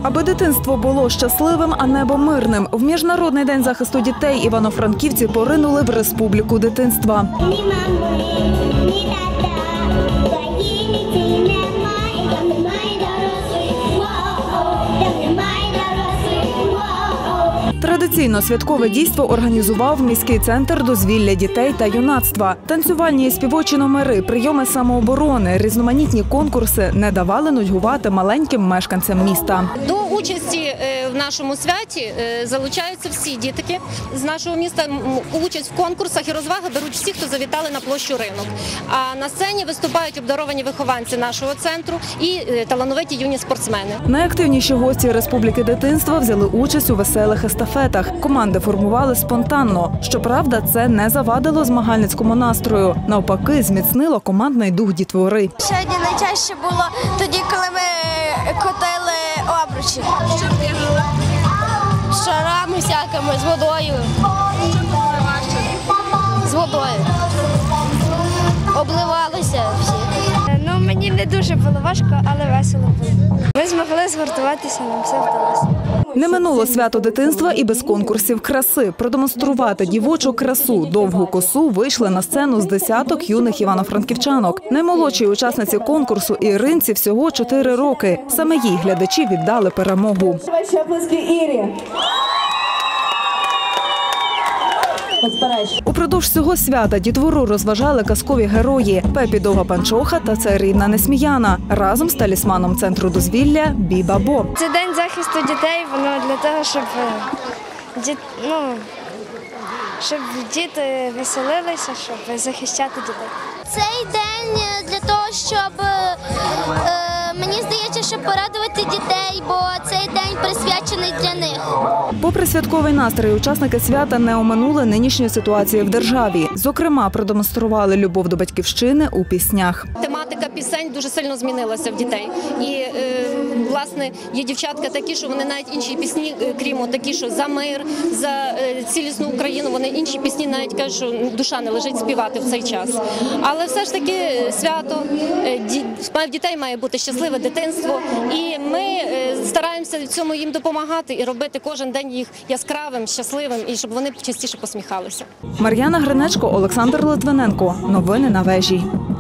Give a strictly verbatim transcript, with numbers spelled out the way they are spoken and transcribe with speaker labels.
Speaker 1: Аби дитинство було щасливим, а небо мирним, в Міжнародний день захисту дітей івано-франківці поринули в Республіку дитинства.
Speaker 2: Ні мами, ні тата, твої ні немає, там немає дорослих, там немає дорослих.
Speaker 1: Традиційно святкове дійство організував міський центр дозвілля дітей та юнацтва. Танцювальні і співочі номери, прийоми самооборони, різноманітні конкурси не давали нудьгувати маленьким мешканцям міста.
Speaker 3: До участі в нашому святі залучаються всі дітки з нашого міста. Участь в конкурсах і розваги беруть всі, хто завітали на площу Ринок. А на сцені виступають обдаровані вихованці нашого центру і талановиті юні спортсмени.
Speaker 1: Найактивніші гості Республіки дитинства взяли участь у веселих естафетах. Команди формували спонтанно. Щоправда, це не завадило змагальницькому настрою. Навпаки, зміцнило командний дух дітвори.
Speaker 4: Сьогодні найчастіше було тоді, коли ми котили обручі.
Speaker 5: Що бігали?
Speaker 4: З шарами всякими, з водою. З водою. Обливалися всі.
Speaker 5: Ну, мені не дуже було важко, але весело було. Ми змогли згуртуватися, нам все вдалося.
Speaker 1: Не минуло свято дитинства і без конкурсів краси. Продемонструвати дівочу красу, довгу косу вийшли на сцену з десяток юних івано-франківчанок. Наймолодшій учасниці конкурсу Іринці всього чотири роки. Саме їй глядачі віддали перемогу.
Speaker 6: Ваші оплески Ірі.
Speaker 1: Упродовж цього свята дітвору розважали казкові герої – Пепі Довга Панчоха та Царівна Несміяна разом з талісманом центру дозвілля Біба Бо.
Speaker 5: Це день захисту дітей, воно для того, щоб, діт, ну, щоб діти веселилися, щоб захищати дітей.
Speaker 4: Цей день для того, щоб, е, мені здається, щоб порадувати дітей, бо цей день присвячений для них.
Speaker 1: Попри святковий настрій, учасники свята не оминули нинішньої ситуації в державі. Зокрема, продемонстрували любов до батьківщини у піснях.
Speaker 3: Тематика пісень дуже сильно змінилася в дітей. І, е, власне, є дівчатка такі, що вони навіть інші пісні, крім такі, що за мир, за е, цілісну Україну, вони інші пісні навіть кажуть, що душа не лежить співати в цей час. Але все ж таки свято, в дітей має бути щасливе дитинство, і ми стараємося в цьому їм допомагати і робити кожен день їх яскравим, щасливим, і щоб вони частіше посміхалися.
Speaker 1: Мар'яна Гринечко, Олександр Литвиненко. Новини на вежі.